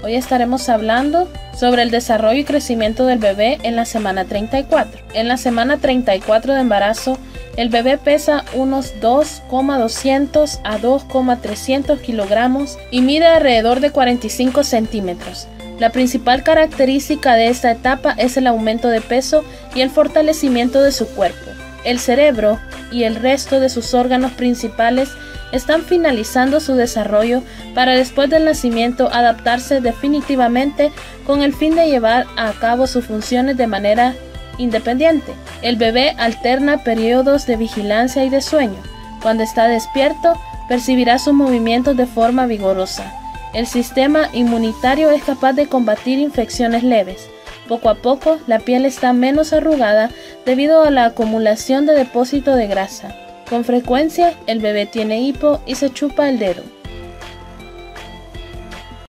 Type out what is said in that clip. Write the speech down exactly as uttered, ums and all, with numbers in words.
Hoy estaremos hablando sobre el desarrollo y crecimiento del bebé en la semana treinta y cuatro. En la semana treinta y cuatro de embarazo, el bebé pesa unos dos coma doscientos a dos coma trescientos kilogramos y mide alrededor de cuarenta y cinco centímetros. La principal característica de esta etapa es el aumento de peso y el fortalecimiento de su cuerpo. El cerebro y el resto de sus órganos principales están finalizando su desarrollo para después del nacimiento adaptarse definitivamente con el fin de llevar a cabo sus funciones de manera independiente. El bebé alterna periodos de vigilancia y de sueño. Cuando está despierto, percibirá sus movimientos de forma vigorosa. El sistema inmunitario es capaz de combatir infecciones leves. Poco a poco, la piel está menos arrugada debido a la acumulación de depósito de grasa. Con frecuencia, el bebé tiene hipo y se chupa el dedo.